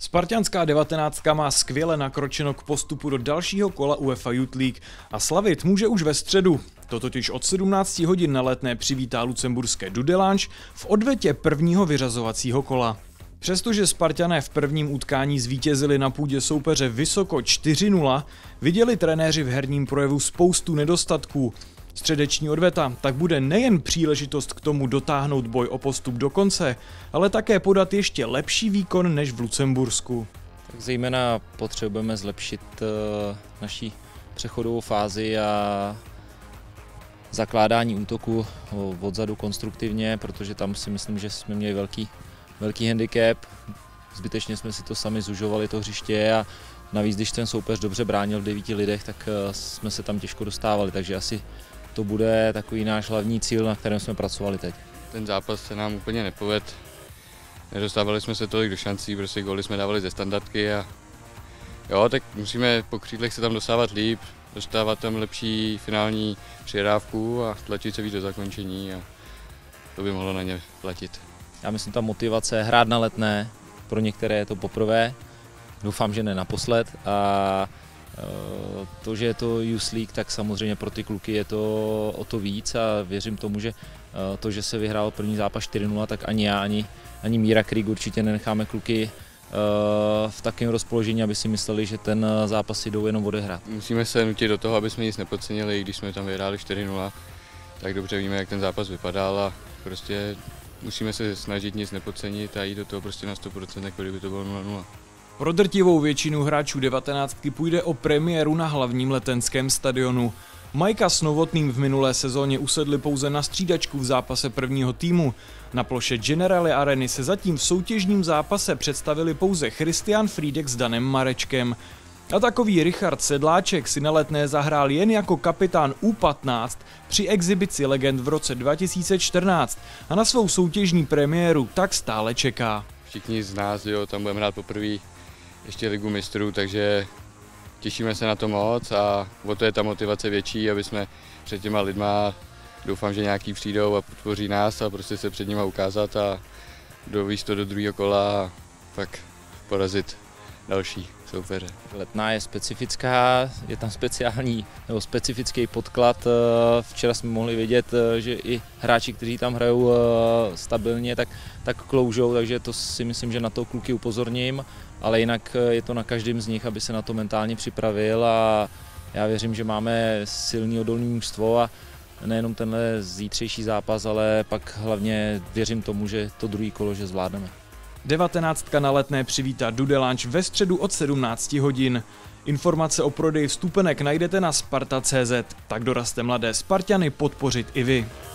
Spartanská 19 má skvěle nakročeno k postupu do dalšího kola UEFA Youth League a slavit může už ve středu. To totiž od 17 hodin na Letné přivítá lucemburské Dudelange v odvetě prvního vyřazovacího kola. Přestože Spartané v prvním utkání zvítězili na půdě soupeře vysoko 4-0, viděli trenéři v herním projevu spoustu nedostatků. Středeční odveta tak bude nejen příležitost k tomu dotáhnout boj o postup do konce, ale také podat ještě lepší výkon než v Lucembursku. Tak zejména potřebujeme zlepšit naší přechodovou fázi a zakládání útoku odzadu konstruktivně, protože tam si myslím, že jsme měli velký handicap. Zbytečně jsme si to sami zužovali to hřiště a navíc, když ten soupeř dobře bránil v 9 lidech, tak jsme se tam těžko dostávali, takže asi to bude takový náš hlavní cíl, na kterém jsme pracovali teď. Ten zápas se nám úplně nepovedl. Nedostávali jsme se tolik do šancí, prostě góly jsme dávali ze standardky a jo, tak musíme po křídlech se tam dostávat líp, dostávat tam lepší finální přihrávku a tlačit se víc do zakončení a to by mohlo na ně platit. Já myslím, ta motivace hrát na Letné, pro některé je to poprvé, doufám, že ne naposled a to, že je to Youth League, tak samozřejmě pro ty kluky je to o to víc a věřím tomu, že to, že se vyhrál první zápas 4-0, tak ani já, ani Míra Krieg určitě nenecháme kluky v takovém rozpoložení, aby si mysleli, že ten zápas si jdou jenom odehrát. Musíme se nutit do toho, aby jsme nic nepodcenili, i když jsme tam vyhráli 4-0, tak dobře víme, jak ten zápas vypadal a prostě musíme se snažit nic nepodcenit a jít do toho prostě na 100%, jako kdyby to bylo 0-0. Pro drtivou většinu hráčů 19 půjde o premiéru na hlavním letenském stadionu. Majka s Novotným v minulé sezóně usedli pouze na střídačku v zápase prvního týmu. Na ploše Generali Areny se zatím v soutěžním zápase představili pouze Christian Friedek s Danem Marečkem. A takový Richard Sedláček si na Letné zahrál jen jako kapitán U15 při exibici legend v roce 2014 a na svou soutěžní premiéru tak stále čeká. Všichni z nás, tam budeme hrát poprvé ještě Ligu mistrů, takže těšíme se na to moc a o to je ta motivace větší, aby jsme před těma lidma, doufám, že nějaký přijdou a podpoří nás a prostě se před nima ukázat a dovízt to do druhého kola a pak porazit další soupeře. Letná je specifická, je tam specifický podklad. Včera jsme mohli vidět, že i hráči, kteří tam hrajou stabilně, tak kloužou, takže to si myslím, že na to kluky upozorním, ale jinak je to na každém z nich, aby se na to mentálně připravil a já věřím, že máme silný odolný mužstvo a nejenom tenhle zítřejší zápas, ale pak hlavně věřím tomu, že to druhý kolo, že zvládneme. 19 na Letné přivítá Dudelange ve středu od 17 hodin. Informace o prodeji vstupenek najdete na sparta.cz, tak dorazte mladé Spartany podpořit i vy.